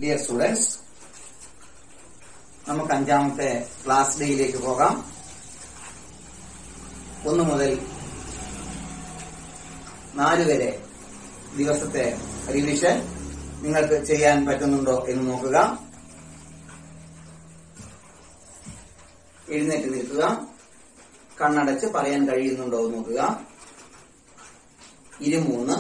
Dear students, നമുക്ക് അഞ്ചാമത്തെ class ഡേയിലേക്ക് പോകാം. 1 മുതൽ 4 വരെ ദിവസത്തെ റിവിഷൻ നിങ്ങൾക്ക് ചെയ്യാൻ പറ്റുന്നുണ്ടോ എന്ന് നോക്കുക. എഴുന്നേറ്റ് നിൽക്കുക. കണ്ണടച്ച് പറയാൻ കഴിയുന്നുണ്ടോ എന്ന് നോക്കുക. 23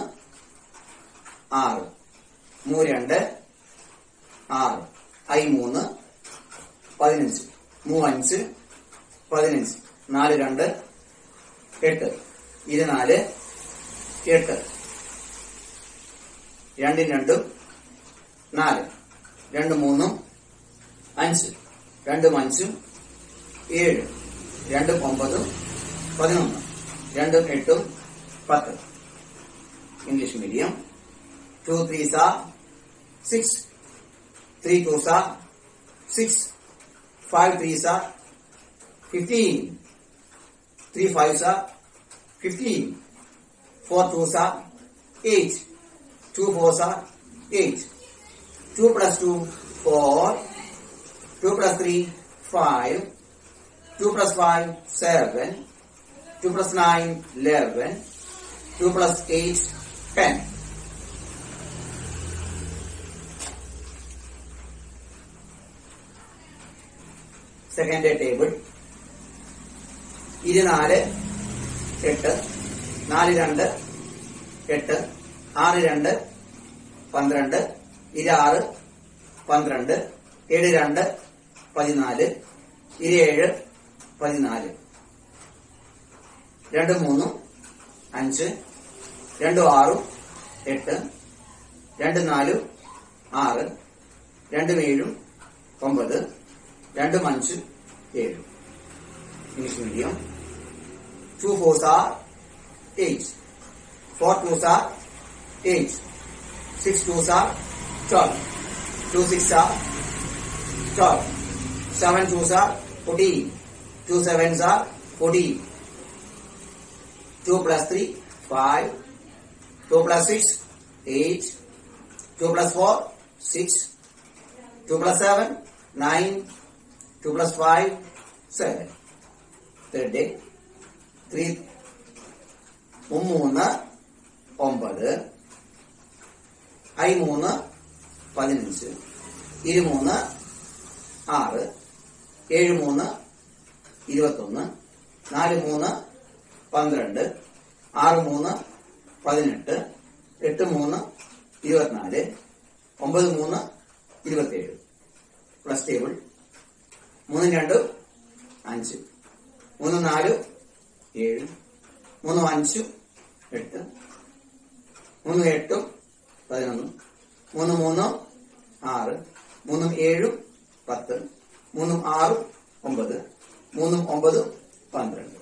6 32 6 I3 15 35 15 42 8 24 8 2 4 2 3 5 2 5 7 2 9 11 2 8 10. English medium. 2 3s are 6, 3 2s are 6, 5 3s are 15, 3 5s are 15, 4 2s are 8, 2 4s are 8, 2 plus 2 4, 2 plus 3 5, 2 plus 5 7, 2 plus 9 11, 2 plus 8 10. Second table. 24 8 4 2 8 6 2 12 26 12 7 2 14 27 14 2 3 5 2 6 8 2 4 6 2 7 9 2 5 7. English medium. 2 4s are 8, 4 2s are 8, 6 2s are 12, 2 6 are 12, 7 2s are 14, 2 7s are 14, 2 plus 3 5, 2 plus 6 8, 2 plus 4 6, 2 plus 7 9, 2 plus 5 7. Third day. 3 3 9 I3 15 23 6 7 3 21 4 3 12 6 3 18 8 3 24 9 3 27. Plus table. 3 2 5 3 4 7 3 5 8 3 8 11 3 3 6 3 7 10 3 6 9 3 9 12.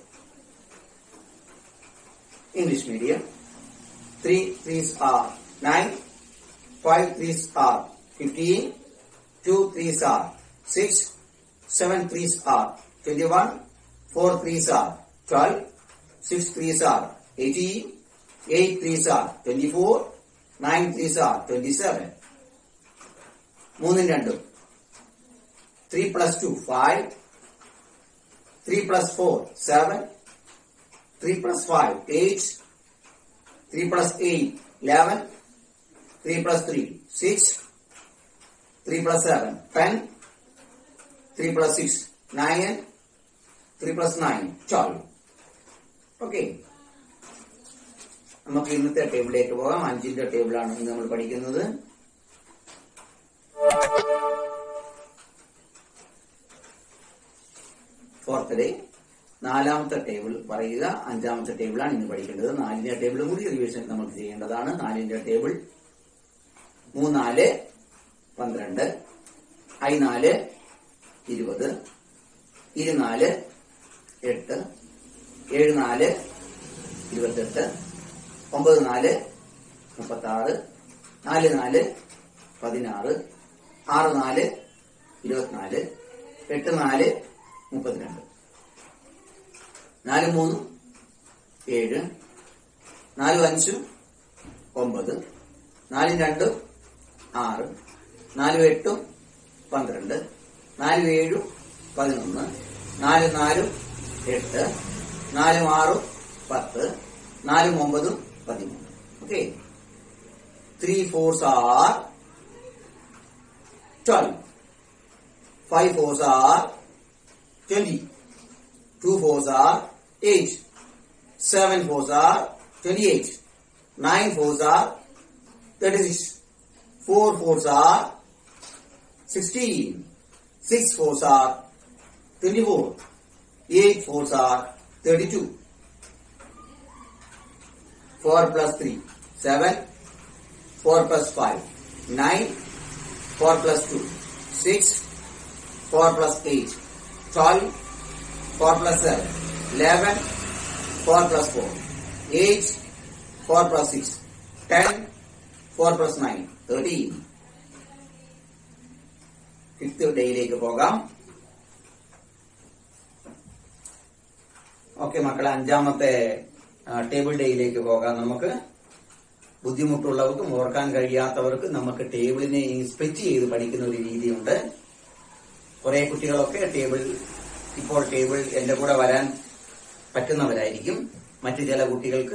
English medium. 3 3s are 9, 5 3s are 15, 2 3s are 6, 7 3s are 21, 4 3s are 12, 6 3s are 18, 8 3s are 24, 9 3s are 27. 3 2 3 plus 2 5, 3 plus 4 7, 3 plus 5 8, 3 plus 8 11, 3 plus 3 6, 3 plus 7 10, 3 plus 6 9, 3 plus 9 12. Okay, നമുക്ക് ഇന്നത്തെ ടേബിളിലേക്ക് പോകാം. 5ന്റെ ടേബിളാണ് ഇന്ന് നമ്മൾ പഠിക്കുന്നത്. Fourth day. 4ാമത്തെ table പറയുക. 5ാമത്തെ ടേബിളാണ് ഇന്ന് പഠിക്കേണ്ടത്. 4ന്റെ table കൂടി റിവിഷൻ നമുക്ക് ചെയ്യേണ്ടതാണ്. 4ന്റെ table 3 4 12 I4 20 24 8 7 4 28 9 4 36 4 4 16 6 4 24 8 4 32 4 3 7 4 5 9 4 2 6 4 8 12, 4 7 11, 4 4 8, 4 6 10, 4 9 13. Okay. 3 4s are 12. 5 4s are 20. 2 4s are 8. 7 4s are 28. 9 4s are 36. 4 4s are 16. 6 4s are 24. 8 4s are 32. 4 plus 3, 7. 4 plus 5, 9. 4 plus 2, 6. 4 plus 8, 12. 4 plus 7, 11. 4 plus 4, 8. 4 plus 6, 10. 4 plus 9, 13. Fifth ഡേയിലേക്ക് പോകാം. Okay മക്കളെ, അഞ്ചാമത്തെ table ഡേയിലേക്ക് പോകാം. നമുക്ക് ബുദ്ധിമുട്ടുള്ളവർക്കും ഓർക്കാൻ കഴിയാത്തവർക്ക് നമുക്ക് ടേബിളിനെ സ്പ്ലിറ്റ് ചെയ്ത് പഠിക്കുന്ന ഒരു രീതിയുണ്ട്. കുറെ കുട്ടികളൊക്കെ ഇപ്പോൾ ടേബിൾ എന്റെ കൂടെ വരാൻ പറ്റുന്നവരായിരിക്കും. മറ്റു ചില കുട്ടികൾക്ക്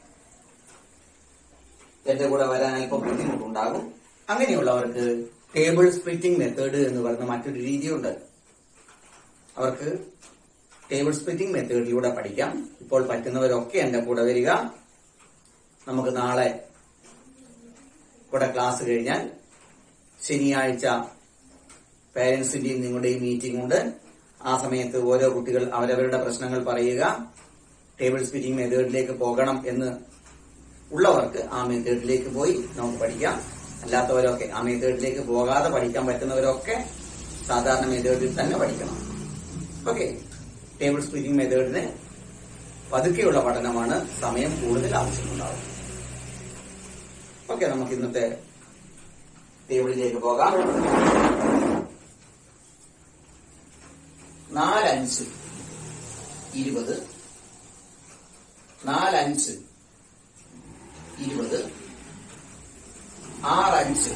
എന്റെ കൂടെ വരാൻ അല്പം ബുദ്ധിമുട്ടുണ്ടാകും. അങ്ങനെയുള്ളവർക്ക് ടേബിൾ സ്പ്ലിറ്റിംഗ് മെത്തേഡ് എന്ന് പറയുന്ന മറ്റൊരു രീതിയുണ്ട്. അവർക്ക് ടേബിൾ സ്പ്ലിറ്റിംഗ് മെത്തേഡിലൂടെ പഠിക്കാം. ഇപ്പോൾ പറ്റുന്നവരൊക്കെ എന്റെ കൂടെ വരിക. നമുക്ക് നാളെ കൂടെ ക്ലാസ് കഴിഞ്ഞാൽ ശനിയാഴ്ച പേരൻസിന്റെയും നിങ്ങളുടെയും മീറ്റിംഗ് ഉണ്ട്. ആ സമയത്ത് ഓരോ കുട്ടികൾ അവരവരുടെ പ്രശ്നങ്ങൾ പറയുക. ടേബിൾ സ്പ്ലിറ്റിംഗ് മെത്തേഡിലേക്ക് പോകണം എന്ന് ഉള്ളവർക്ക് ആ മെത്തേഡിലേക്ക് പോയി നമുക്ക് പഠിക്കാം. അല്ലാത്തവരൊക്കെ ആ മെത്തേഡിലേക്ക് പോകാതെ പഠിക്കാൻ പറ്റുന്നവരൊക്കെ സാധാരണ മെത്തേഡിൽ തന്നെ പഠിക്കണം. ഓക്കെ, ടേബിൾ സ്പ്ലിറ്റിംഗ് മെത്തേഡിന് പതുക്കെയുള്ള പഠനമാണ്, സമയം കൂടുതൽ ആവശ്യമുണ്ടാകും. ഓക്കെ, നമുക്ക് ഇന്നത്തെ ടേബിളിലേക്ക് പോകാം. 4 5 20, 4 5 20, 6 5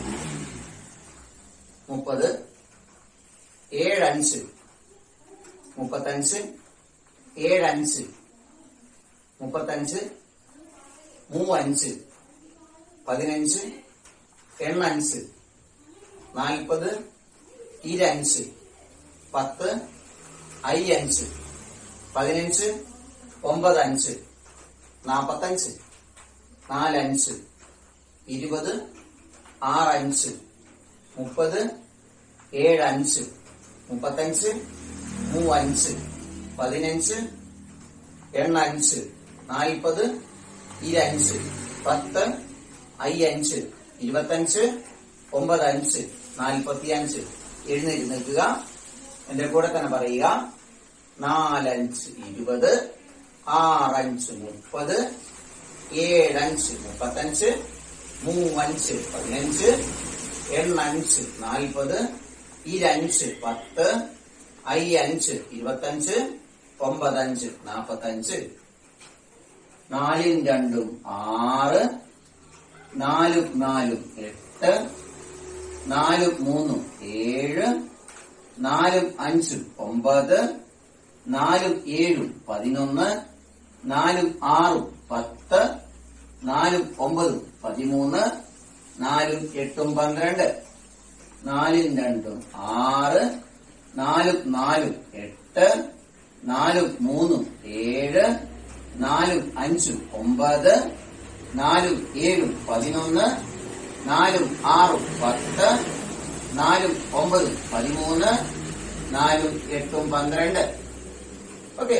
30, 7 5 35, 7 5 35, 3 5 15, 8 5 40, 25 10, I 5 15, 9 5 45, 4 5 20, 6 5 30, 7 5 35, 3 5 15, 8 5 40, 25 10, I 5 25, 9 5 45. എഴുന്നേറ്റ് നിൽക്കുക. എന്റെ കൂടെ തന്നെ പറയുക. 4 5 20, 6 5 30, 7 5 35, 3 5 15, 8 5 40, 25 10, I 5 25, 9 5 45. 4 2 6, 4 4 8, 4 3 7, 4 5 9, 4 7 11, 4 6 10, 4 9 13, 4 8 12. 4 2 6, 4 4 8, 4 3 7, 4 5 9, 4 7 11, 4 6 10, 4 9 13, 4 8 12. ഓക്കെ,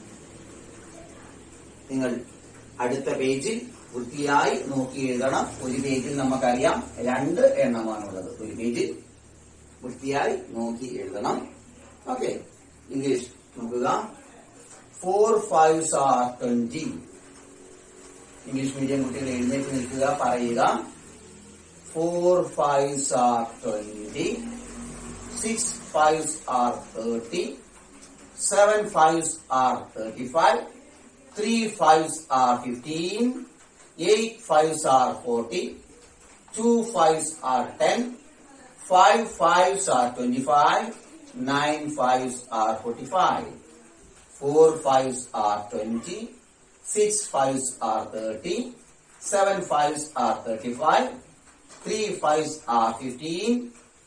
നിങ്ങൾ അടുത്ത പേജിൽ വൃത്തിയായി നോക്കി എഴുതണം. ഒരു പേജിൽ നമുക്കറിയാം 2 എണ്ണമാണുള്ളത്. ഒരു പേജിൽ വൃത്തിയായി നോക്കി എഴുതണം. ഓക്കെ, ഇംഗ്ലീഷ് നോക്കുക. 4 5s are 20. ഇംഗ്ലീഷ് മീഡിയം കുട്ടികൾ എഴുന്നേറ്റ് നിൽക്കുക, പറയുക. 4 5s are 20. 6 5s are 30. 7 5s are 35. 3 5s are 15. 8 5s are 40. 2 5s are 10. 5 5s are 25, 9 5s are 45, 4 5s are 20, 6 5s are 30, 7 5s are 35, 3 5s are 15,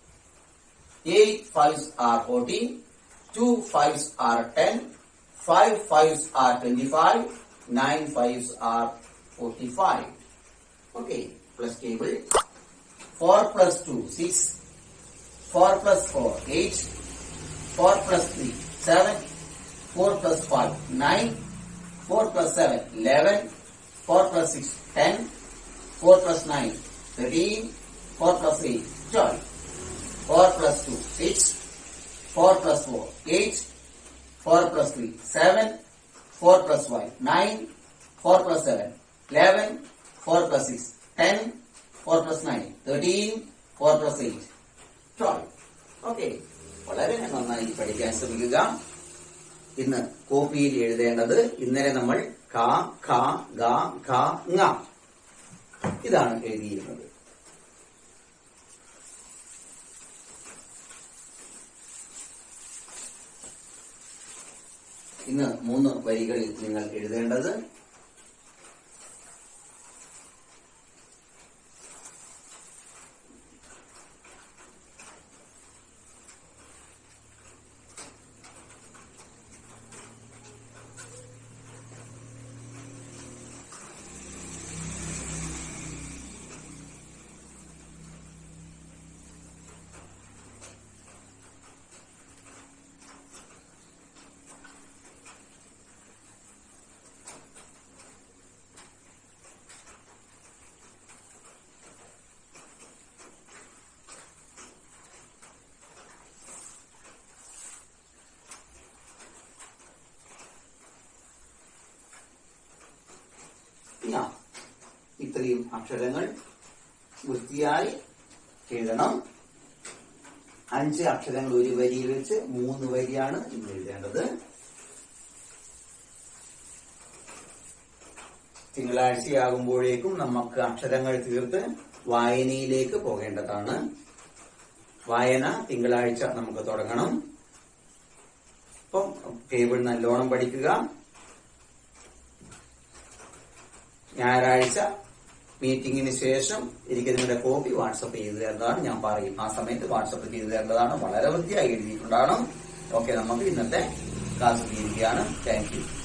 8 5s are 40, 2 5s are 10, 5 5s are 25, 9 5s are 45. Okay, plus table. 4 plus 2, 6. 4 plus 4, 8. 4 plus 3, 7. 4 plus 5, 9. 4 plus 7, 11. 4 plus 6, 10. 4 plus 9, 13. 4 plus 8, 12. 4 plus 2, 6. 4 plus 4, 8. 4 plus 3, 7. 4 plus 5, 9. 4 plus 7, 11. 4 plus 6, 10. 4 plus 9, 13. 4 plus 8, 12. Okay, വളരെ നന്നായി പഠിക്കാൻ ശ്രമിക്കുക. ഇന്ന് കോപ്പിയിൽ എഴുതേണ്ടത് ഇന്നലെ നമ്മൾ ക ഖ ഗ ഘ ങ ഇതാണ് എഴുതിയിരുന്നത്. ഇന്ന് 3 വരികളിൽ നിങ്ങൾ എഴുതേണ്ടത് ഇത്രയും അക്ഷരങ്ങൾ വൃത്തിയായി എഴുതണം. 5 അക്ഷരങ്ങൾ ഒരു വരിയിൽ വെച്ച് 3 വരിയാണ് ഇന്ന് എഴുതേണ്ടത്. തിങ്കളാഴ്ചയാകുമ്പോഴേക്കും നമുക്ക് അക്ഷരങ്ങൾ തീർത്ത് വായനയിലേക്ക് പോകേണ്ടതാണ്. വായന തിങ്കളാഴ്ച നമുക്ക് തുടങ്ങണം. അപ്പം ടേബിൾ നല്ലോണം പഠിക്കുക. ഞായറാഴ്ച മീറ്റിംഗിന് ശേഷം എനിക്ക് നിങ്ങളുടെ കോപ്പി വാട്സപ്പ് ചെയ്തു തരേണ്ടതാണ്. ഞാൻ പറയും, ആ സമയത്ത് വാട്സപ്പ് ചെയ്തു തരേണ്ടതാണ്. വളരെ വൃത്തിയായി എഴുതിയിട്ടുണ്ടാകണം. ഓക്കെ, നമുക്ക് ഇന്നത്തെ ക്ലാസ് തീരുകയാണ്. Thank U.